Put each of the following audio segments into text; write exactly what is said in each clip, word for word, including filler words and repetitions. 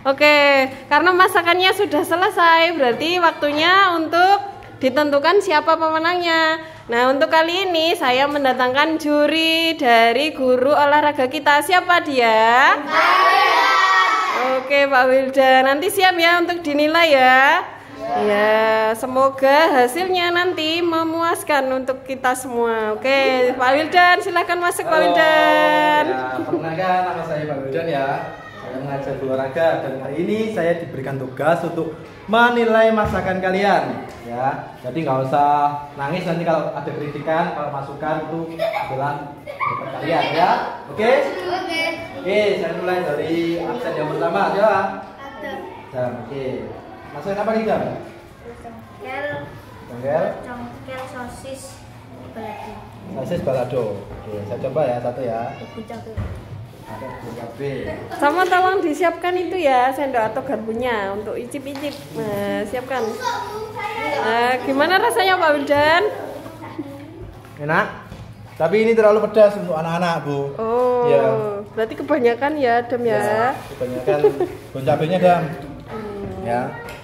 Oke, karena masakannya sudah selesai, berarti waktunya untuk ditentukan siapa pemenangnya. Nah, untuk kali ini saya mendatangkan juri dari guru olahraga kita. Siapa dia? Oke, Pak Wildan. Nanti siap ya untuk dinilai ya. Ya, semoga hasilnya nanti memuaskan untuk kita semua. Oke, Pak Wildan, silakan masuk. Halo, Pak Wildan. Ya, perkenalkan nama saya Pak Wildan ya. Saya mengajar olahraga dan hari ini saya diberikan tugas untuk menilai masakan kalian. Ya, jadi nggak usah nangis nanti kalau ada kritikan, kalau masukan itu adalah buat kalian ya. Oke? Oke. Oke, saya mulai dari absen yang pertama. Siapa? Jam. Oke. Masakan apa nih, Jam? Congkel. Congkel. Congkel sosis balado. Sosis balado. Oke, saya coba ya satu ya. Ibu cabe. Ada ibu cabe. Sama tolong disiapkan itu ya sendok atau garpunya untuk icip-icip. Nah, siapkan. Nah, gimana rasanya Pak Wildan? Enak. Tapi ini terlalu pedas untuk anak-anak, Bu. Oh, ya. Berarti kebanyakan ya, Dem ya. Ya kebanyakan bon cabenya, Dam. Hmm. Ya.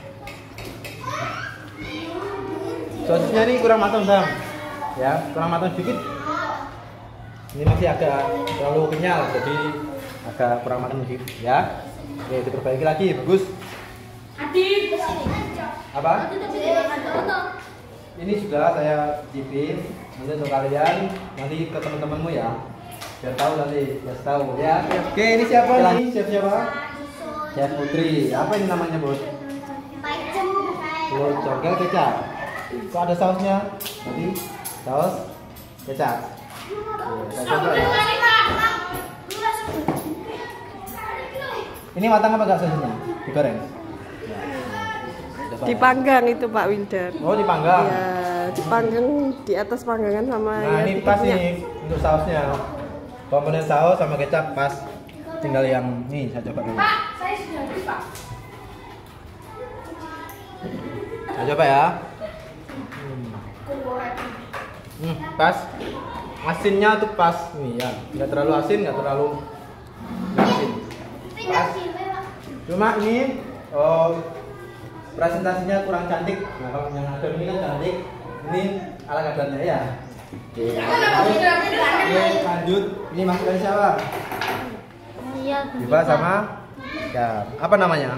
Sosisnya ini kurang matang, Dam. Ya, kurang matang sedikit. Ini masih agak terlalu kenyal, jadi agak kurang matang sedikit, ya. Oke, diperbaiki lagi, bagus. Adit. Apa? Ini sudah saya cicipin. Nanti untuk kalian, nanti ke teman-temanmu ya, biar tahu nanti, biar tahu ya. Oke, ini siapa nih? Chef siapa? Chef Putri. Apa ini namanya, Bos? Telur congkel kecap. Kok ada sausnya? Nanti saus kecap. Oke, saya coba ya. Ini matang apa enggak sausnya? Digoreng? Dipanggang itu Pak Wildan. Oh, dipanggang. Ya, dipanggang di atas panggangan sama. Nah, ya, ini pas sedikitnya. nih untuk sausnya. Komponen saus sama kecap pas. Tinggal yang ini saya coba dulu. Pak, saya sudah beli, Pak. Saya coba ya. Hmm. Hmm, pas. Asinnya tuh pas nih ya. Nggak terlalu asin, nggak terlalu nggak asin. Pas. Cuma ini oh, presentasinya kurang cantik. Nah, kalau yang ada ini kan cantik. Ini ala kadarnya ya. Oke. Oke, lanjut. Ini masukan siapa? Iya, Biba sama ya. Apa namanya?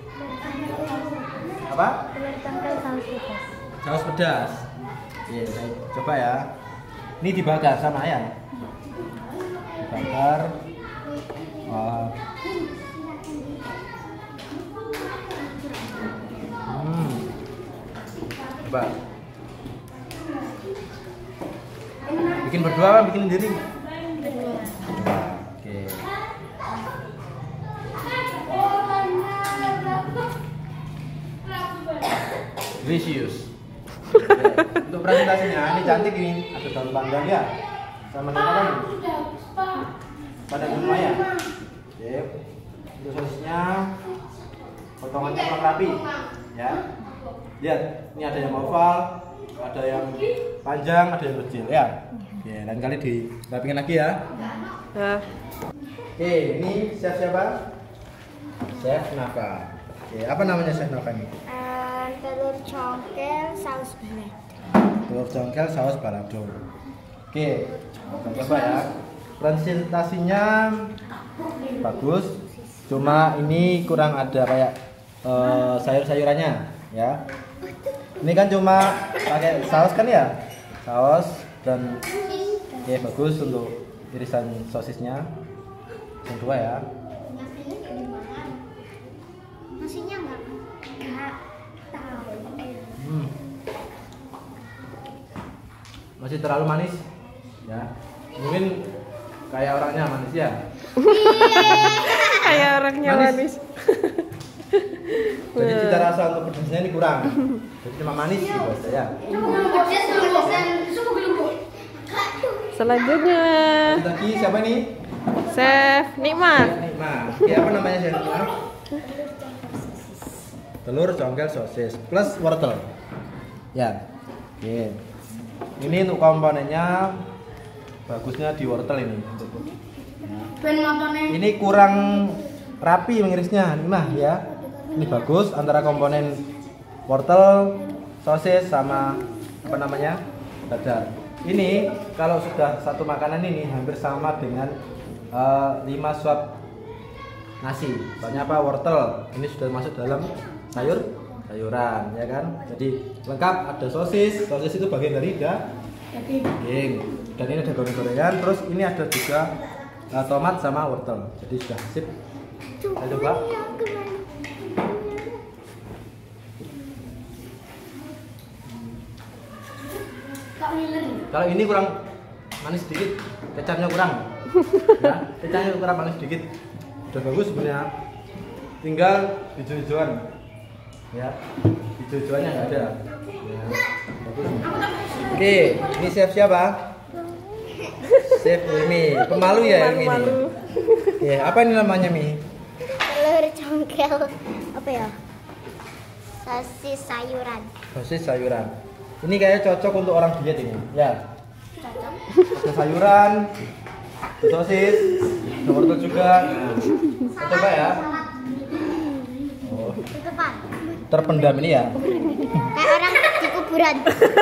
Apa? telur congkel saus pedas. Saus pedas. Oke, saya coba ya. Ini dibakar sama ayam. Dibakar. Oh. Hmm. Coba. Bikin berdua apa bikin sendiri? Coba. Oke. Delicious. Oke. Untuk presentasinya ini cantik ini, ada daun panggang ya. Sama dengan apa nih? Pada semua ya. Oke. Untuk sosisnya potongannya kurang rapi ya. Lihat, ini ada yang oval, ada yang panjang, ada yang kecil ya. Oke, lain kali dirapikan lagi ya. Nah, Oke, ini chef siapa? Chef Nafa. Oke, apa namanya chef Nafa ini? Uh, telur congkel saus balado. Telur congkel saus balado. Oke, kita coba ya. Presentasinya bagus, cuma ini kurang ada kayak uh, sayur-sayurannya ya. Ini kan cuma pakai saus kan ya, saus dan oke bagus untuk irisan sosisnya. Yang dua ya. Nasinya enggak enggak tahu. Hmm. Masih terlalu manis ya. Mungkin kayak orangnya manis ya. kayak orangnya Manis. manis. Jadi cita rasa untuk pedasnya ini kurang. Jadi cuma manis gitu ya. Selanjutnya, Lanjut lagi siapa ini? Chef Nikmat. Nah, ini apa namanya chef? Telur congkel sosis plus wortel. Ya. Oke. Ini untuk komponennya bagusnya di wortel ini. Ben montone. Ini kurang rapi mengirisnya. Ini mah ya. Ini bagus antara komponen wortel, sosis sama apa namanya? Dadar. Ini kalau sudah satu makanan ini hampir sama dengan uh, lima suap nasi. Soalnya apa? Wortel. Ini sudah masuk dalam sayur sayuran, ya kan? Jadi lengkap, ada sosis. Sosis itu bagian dari daging. Dan ini ada goreng-gorengan. Terus ini ada juga uh, tomat sama wortel. Jadi sudah sip. Kita coba. Kalau ini kurang manis sedikit, kecapnya kurang. Ya, kecapnya kurang manis sedikit. Udah bagus sebenarnya. Tinggal hijau-hijauan. Ya, hijau-hijauannya nggak ada. Ya, bagus. Oke, ini chef siapa? Chef Ilmi. Pemalu ya Ilmi ini. Ya, apa ini namanya Mi? Telur congkel. Apa ya? Sosis sayuran. Sosis sayuran. Ini kayaknya cocok untuk orang diet ini. Ya. Cocok. Ada sayuran, ada sosis, ada wortel juga. Nah, coba ya. Oh, Tutupan. terpendam ini ya. Kayak orang di kuburan.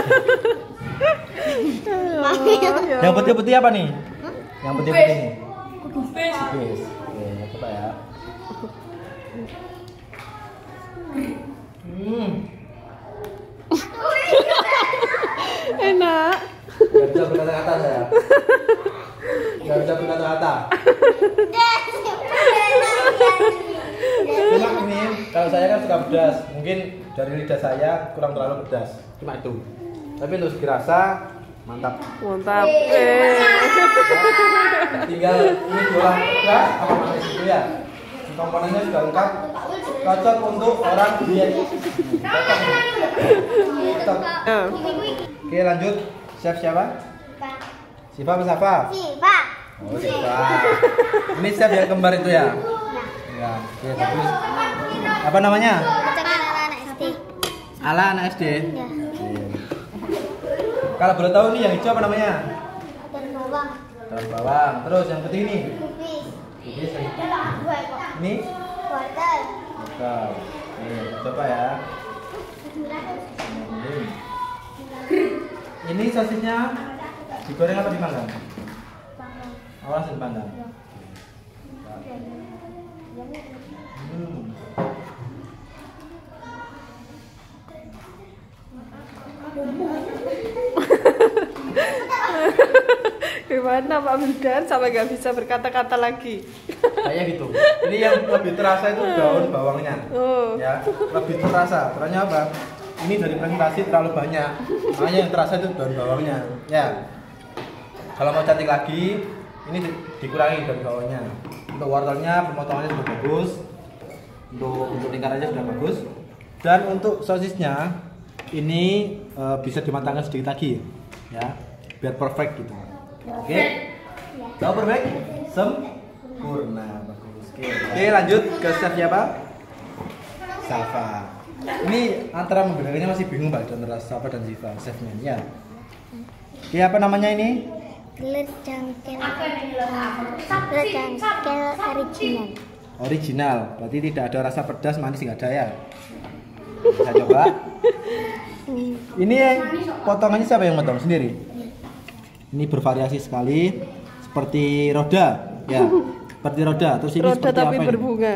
Yang putih-putih apa nih? Yang putih-putih nih. Kubis. Oke, coba ya. Hmm. Enak. Gak bisa berkata-kata saya. Gak bisa berkata-kata. Cuma ini, kalau saya kan suka pedas. Mungkin dari lidah saya kurang terlalu pedas. Cuma itu. Tapi untuk segi rasa mantap. Mantap. Eh. Tinggal ini diolah pedas apa manis itu ya. Komponennya sudah lengkap. Cocok untuk orang diet. Cocok. Cocok. Eh. Oke, lanjut. Chef siapa? Siva apa Safa? Siva. Oh, Siva. Ini chef yang kembar itu ya? Ya, oke, bagus. Apa namanya? Masakan ala anak S D. Ala anak S D. Ya. Kalau boleh tahu nih yang hijau apa namanya? Dan bawang. Daun bawang. Terus yang putih ini? Kubis. Kubis. Dua ekor. Ini? Wortel. Wortel. Nih, coba ya. Ini sosisnya digoreng apa dipanggang? Oh, langsung dipanggang. Hmm. Gimana Pak Wildan sampai gak bisa berkata-kata lagi? Kayak gitu. Ini yang lebih terasa itu daun bawangnya. Oh. Ya, lebih terasa. Caranya apa? Ini dari presentasi terlalu banyak. Makanya yang terasa itu daun bawangnya. Ya. Kalau mau cantik lagi, ini di- dikurangi daun bawangnya. Untuk wortelnya pemotongannya sudah bagus. Untuk untuk lingkarannya sudah bagus. Dan untuk sosisnya ini e, bisa dimatangkan sedikit lagi. Ya, biar perfect gitu. Oke. Tahu perfect? Sempurna. Bagus. Oke. Oke, lanjut ke chef siapa? Safa. Ini antara membedakannya masih bingung Pak antara Safa dan Ziva, chefnya. Ya. Oke, apa namanya ini? Telur congkel. Telur congkel original. Original. Berarti tidak ada rasa pedas, manis nggak ada ya. Bisa coba. Ini potongannya siapa yang potong sendiri? Ini bervariasi sekali, seperti roda, ya, seperti roda. Terus ini Roda seperti tapi apa ini? berbunga.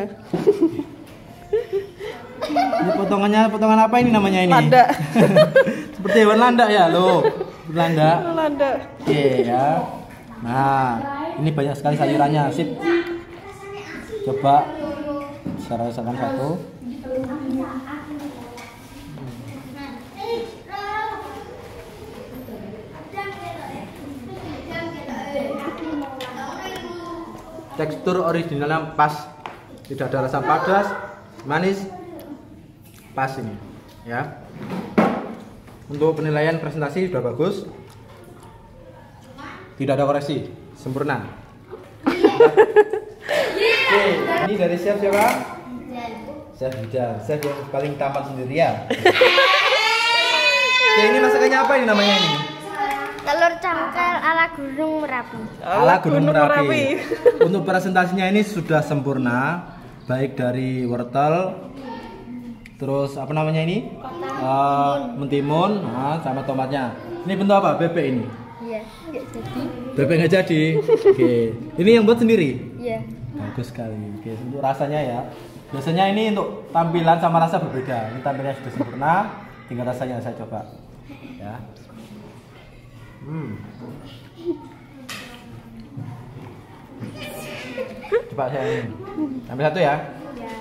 Ini potongannya, potongan apa ini namanya ini? Landak. Seperti hewan landak ya, lo. Landak. Landak. Oke ya. Nah, ini banyak sekali sayurannya, sip. Coba saya rasakan satu. Tekstur originalnya pas, tidak ada rasa pedas, manis, pas ini, ya. Untuk penilaian presentasi sudah bagus, tidak ada koreksi, sempurna. Oke, ini dari chef siapa? Chef Hida, chef yang paling tampan sendiri ya. Oke, ini masakannya apa ini namanya ini? Telur congkel ala Gunung Merapi. Ala Gunung Gunung Merapi. Merapi. Untuk presentasinya ini sudah sempurna, baik dari wortel, terus apa namanya ini? Uh, mentimun, nah, sama tomatnya. Ini bentuk apa? Bebek ini? Iya, nggak jadi. Bebek nggak jadi. Oke. Ini yang buat sendiri? Iya. Bagus sekali. Oke, untuk rasanya ya. Biasanya ini untuk tampilan sama rasa berbeda. Ini tampilannya sudah sempurna, tinggal rasanya saya coba. Ya. Hmm. Coba saya ini. Ambil satu ya. Iya.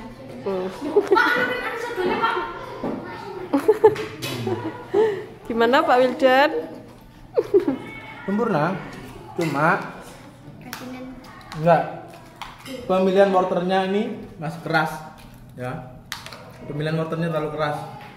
Gimana Pak Wildan? Sempurna. Cuma Kasinan. enggak. Pemilihan mortarnya ini masih keras, ya. Pemilihan mortarnya terlalu keras.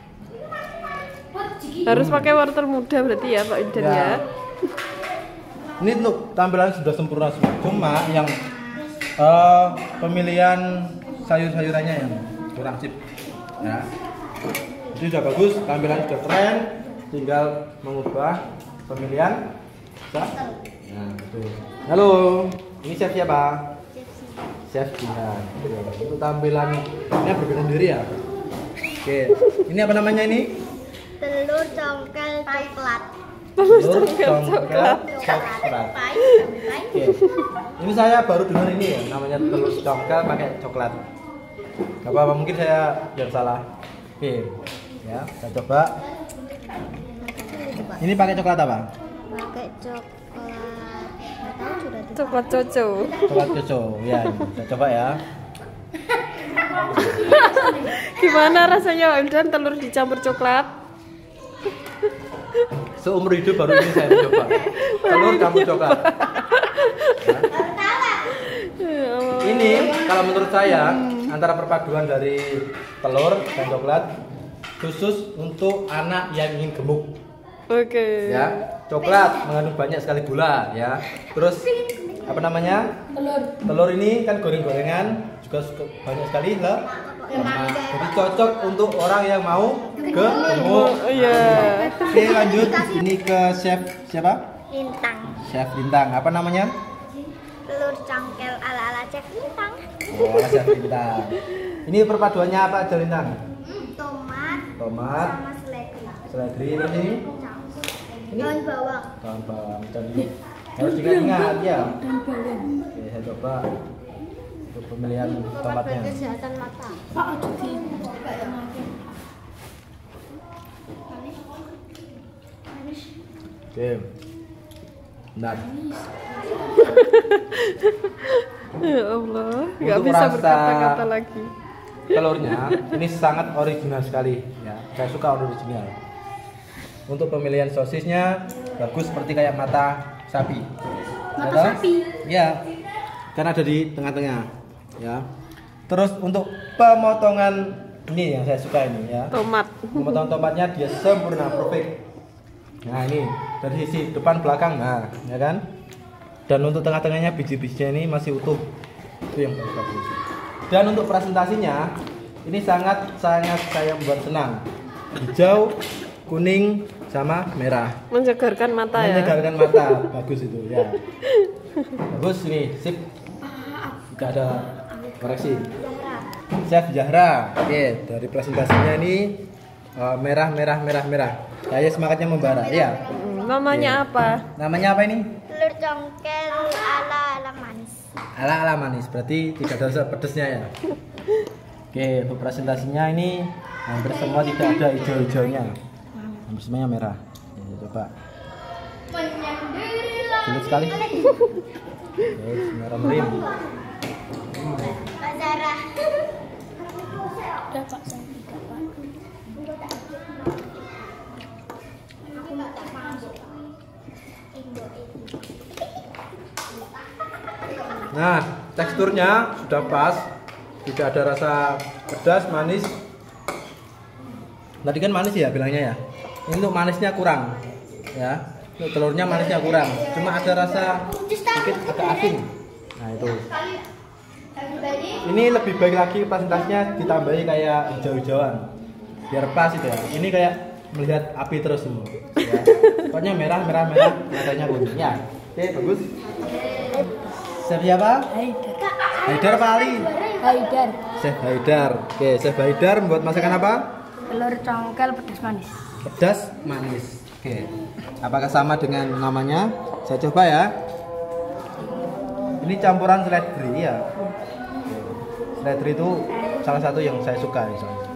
Harus pakai wortel muda berarti ya Pak Wildan ya. Ini untuk tampilan sudah sempurna semua. Cuma yang uh, pemilihan sayur-sayurannya yang kurang sip, ya. Ini sudah bagus, tampilan sudah keren, tinggal mengubah pemilihan. Bisa? Nah, betul. Halo, ini chef siapa? Chef Jihan. Untuk tampilannya berbeda sendiri ya. Oke, ini apa namanya ini? Telur congkel coklat. Telur congkel coklat. Oke. Ini saya baru dengar ini ya, namanya telur congkel pakai coklat. Gak apa-apa, mungkin saya yang salah. Oke, ya, kita coba. Ini pakai coklat apa? Pakai coklat. Nggak tahu sudah di- Coklat coco. Coklat coco, ya. Kita coba ya. Gimana rasanya Pak Wildan telur dicampur coklat? Seumur hidup baru ini saya mencoba. Telur campur coklat. Ya. Ini kalau menurut saya antara perpaduan dari telur dan coklat khusus untuk anak yang ingin gemuk. Oke. Ya, coklat mengandung banyak sekali gula ya. Terus apa namanya? Telur. Telur ini kan goreng-gorengan juga suka- banyak sekali lah. Nah, jadi cocok untuk orang yang mau gemuk. Iya. Oke, lanjut. Ini ke chef siapa? Lintang. Chef Lintang. Apa namanya? Telur congkel ala-ala Chef Lintang. Oh, Chef Lintang. Ini perpaduannya apa aja Lintang? Tomat Tomat, sama seledri. seledri, terus ini Ini? Daun bawang. daun bawang. Dan ini harus diingat-ingat ya. Oke, saya coba untuk pemilihan tomatnya. Kesehatan mata. Oke. Bentar. Ya Allah, nggak Untuk bisa rasa- berkata-kata lagi. Telurnya ini sangat original sekali ya. Saya suka original. Untuk pemilihan sosisnya bagus seperti kayak mata sapi. Mata sapi? Ya. Kan ada di tengah-tengah ya. Terus untuk pemotongan ini yang saya suka ini ya. Tomat. Pemotongan tomatnya dia sempurna perfect. Nah, ini dari sisi depan belakang nah, ya kan? Dan untuk tengah-tengahnya biji-bijinya ini masih utuh. Itu yang bagus. Dan untuk presentasinya ini sangat sangat saya buat senang. Hijau, kuning sama merah. Menyegarkan mata ya. Menyegarkan mata. Bagus itu ya. Bagus ini, sip. Enggak ada koreksi. Chef Zahra. Oke, dari presentasinya ini uh, merah merah merah merah. Kayak semangatnya membara. Ya. Hmm, Namanya apa? Namanya apa ini? Telur congkel ala-ala manis. Ala-ala manis, berarti tidak ada rasa pedesnya ya. Oke, untuk presentasinya ini hampir semua tidak ada hijau-hijaunya. Hampir semuanya merah. Ya, coba. Sulit sekali. Oke, merah merim. Pak Zara. Nah, teksturnya sudah pas, tidak ada rasa pedas, manis. Tadi kan manis ya bilangnya ya. Ini untuk manisnya kurang, ya. Untuk telurnya manisnya kurang, cuma ada rasa sedikit agak asin. Nah itu. Ini lebih baik lagi presentasinya ditambahi kayak hijau-hijauan, biar pas itu ya. Ini kayak melihat api terus semua. Ya. Pokoknya merah, merah, merah, matanya kuning. Ya, oke bagus. Chef siapa? Haidar. Haidar Pak Ali. Haidar. Chef Haidar. Oke, Chef Haidar membuat masakan apa? Telur congkel pedas manis. Pedas manis. Oke. Apakah sama dengan namanya? Saya coba ya. Ini campuran seledri ya. Seledri itu salah satu yang saya suka misalnya.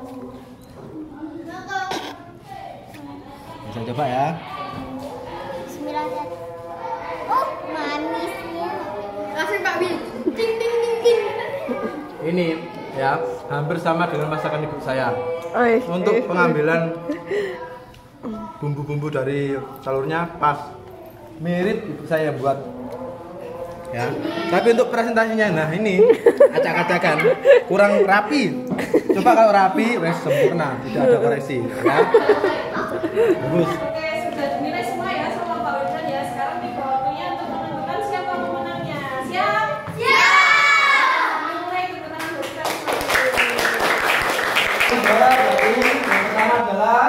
Saya coba ya. Bismillah. Oh, manisnya. Langsung Pak Bin. Ding ding ding ding. Ini ya hampir sama dengan masakan ibu saya. Oi. Untuk pengambilan bumbu-bumbu dari telurnya pas, mirip ibu saya buat. Ya. Tapi untuk presentasinya, nah ini acak-acakan, kurang rapi. Coba kalau rapi, wes sempurna, tidak ada koreksi. Ya. Bagus. Oke, sudah dinilai semua ya sama Pak Wildan ya. Sekarang tiba waktunya untuk menentukan siapa pemenangnya. Siap? Siap! Mulai kemenangan Wildan. Juara berarti yang pertama adalah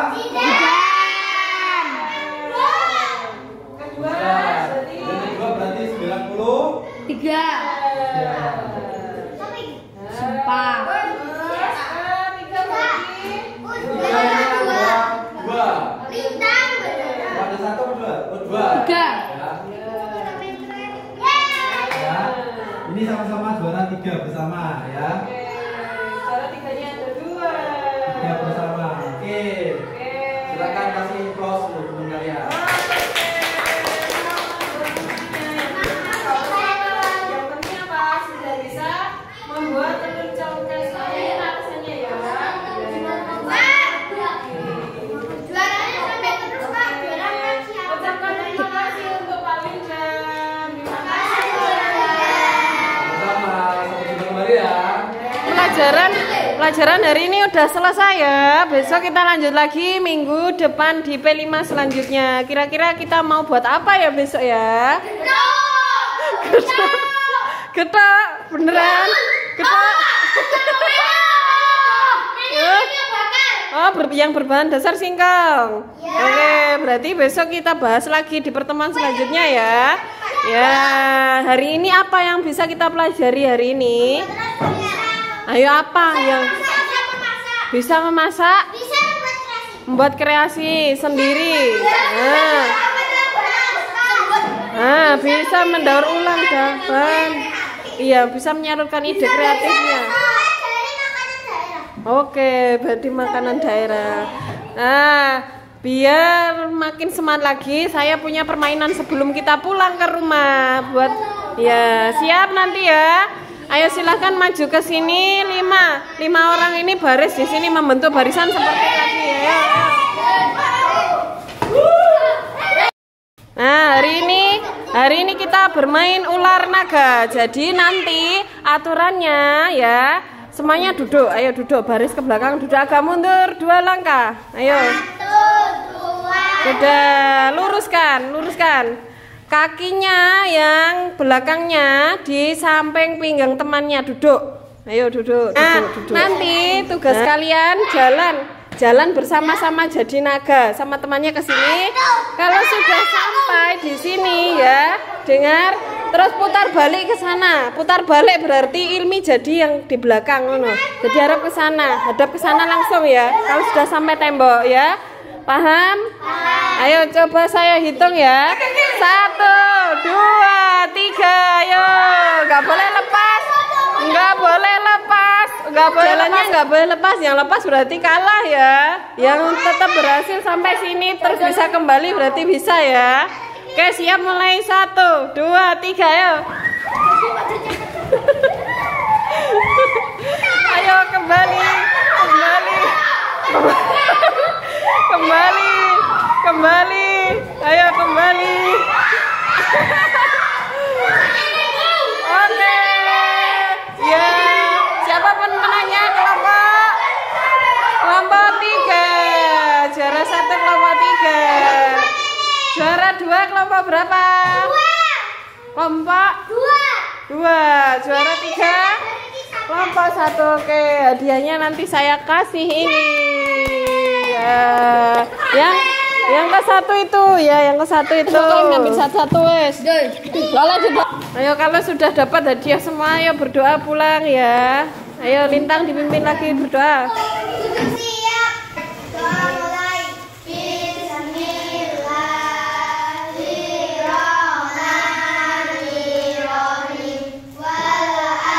Kedua berarti yang kedua berarti sembilan puluh Tiga. ya. Sumpah. Terus ketiga berarti Tiga ini adalah dua. Lintang. Ada satu atau dua? Oh, dua. Tiga. Ya. Ya. Ini sama-sama juara tiga bersama ya. Oke, cara tiganya ada dua. Tiga bersama. Oke. Oke. Silakan kasih close untuk teman kalian. Yang penting apa? Sudah bisa membuat telur congkel ini rasanya ya. Ucapkan terima kasih untuk Pak Wildan. Terima kasih. Sama-sama. Sampai jumpa kembali ya. Pelajaran pelajaran hari ini udah selesai ya. Besok kita lanjut lagi minggu depan di P lima selanjutnya. Kira-kira kita mau buat apa ya besok ya? Getok. Getok, beneran? Getok. Oh, ber- yang berbahan dasar singkong. Oke, berarti besok kita bahas lagi di pertemuan selanjutnya ya. Ya, hari ini apa yang bisa kita pelajari hari ini? Ayo apa yang bisa memasak? Membuat kreasi sendiri. Nah, nah bisa mendaur ulang bahan. Iya, bisa menyalurkan ide kreatifnya. Oke, berarti makanan daerah. Nah, biar makin semangat lagi, saya punya permainan sebelum kita pulang ke rumah. Buat ya, siap nanti ya. Ayo silahkan maju ke sini lima, lima orang ini baris di sini membentuk barisan seperti tadi ya. Nah, hari ini hari ini kita bermain ular naga. Jadi nanti aturannya ya. Semuanya duduk, ayo duduk, baris ke belakang, duduk agak mundur, dua langkah, ayo. Sudah, luruskan, luruskan. Kakinya yang belakangnya di samping pinggang temannya, duduk. Ayo duduk, duduk, nah, duduk. Nanti tugas nah. kalian jalan, jalan bersama-sama jadi naga, sama temannya ke sini. Kalau sudah sampai di sini ya, dengar. Terus putar balik ke sana. Putar balik berarti Ilmi jadi yang di belakang ngono. Jadi harap ke sana, hadap ke sana langsung ya. Kalau sudah sampai tembok ya. Paham? Ayo coba saya hitung ya. Satu, dua, tiga. Ayo, nggak boleh lepas. Nggak boleh lepas. Nggak boleh lepas. Nggak boleh lepas. Yang lepas berarti kalah ya. Yang tetap berhasil sampai sini terus bisa kembali berarti bisa ya. Oke, siap mulai satu, dua, tiga, ayo. Ayo kembali, kembali, kembali, kembali, ayo kembali. Oke, ya. Siapa pemenangnya kelompok? Kelompok tiga, juara satu kelompok tiga. Juara dua kelompok berapa? Dua. Kelompok? Dua. Dua. Juara tiga? Kelompok satu. Oke, hadiahnya nanti saya kasih ini. Ya. Yang yang ke satu itu ya, yang ke satu itu. Ngambil satu-satu wes. Boleh juga. Ayo kalau sudah dapat hadiah semua, ayo berdoa pulang ya. Ayo Lintang dipimpin lagi berdoa. Siap. Doa mulai. Bismillahirrahmanirrahim. Wal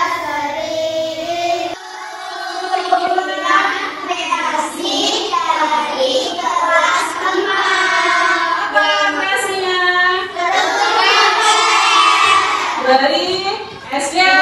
asri. Kasih dari kelas empat. Apa kreasinya? Dari S D